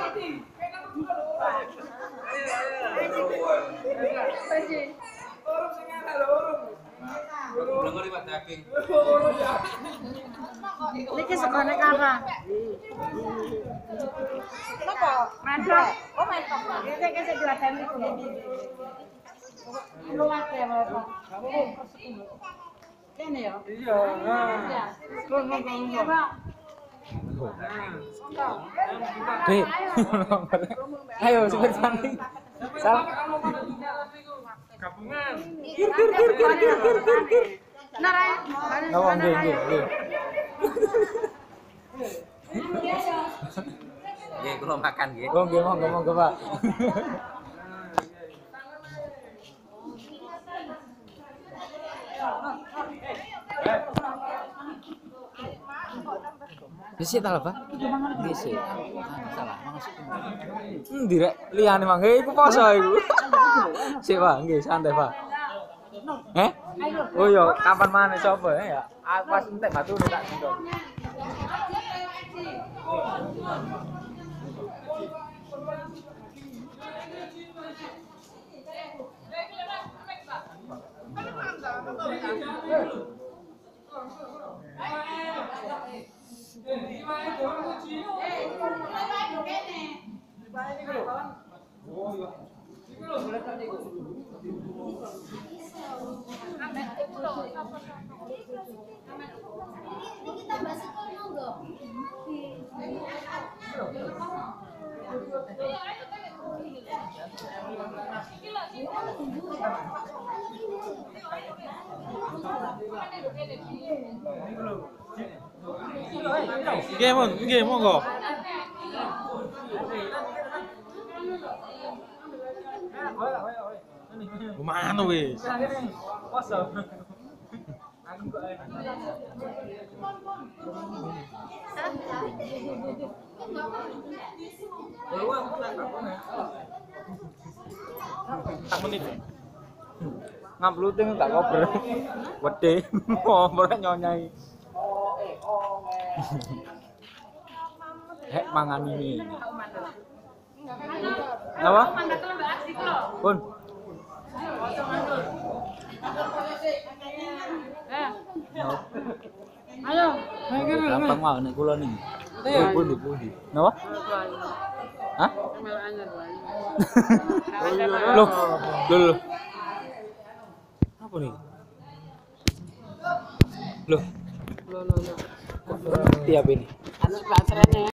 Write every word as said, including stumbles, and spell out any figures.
Dengar liwat daging. Niki segone kara. Napa? Mantok. Oh, mantok. Iki kese diladani iku. Luwak ya, Bapak. Kene ya? Iya. Nah. Kon ngomong ngomong. Dek. Ayo cepet santai. Salah. Gabungan. Nara. Ngomong nggih nggih nggih. Nggih, kula makan nggih. Oh nggih monggo monggo Pak. Bisa ta Pak? Nggih sih. Salah, maksud. Endi rek liyane mangke iku poso iku. Sik Pak, nggih santai Pak. Eh? Oh iya, kapan maneh sapa ya? Aku pas entek batu tak gendong. Nggih, Mon. Nggih, monggo. Gimana wis? Poso. Tak menit. Ngapluting tak kober. Wedhe. Ora nyonyai. Hek mangan ini. Apa? Pun. Ayo. Gampang wae nek kula niki. Pun di pundi. Napa? Hah? Loh. Loh. Loh. Apa nih? Loh. Loh, loh, loh. Tiap ini. Anak baterainya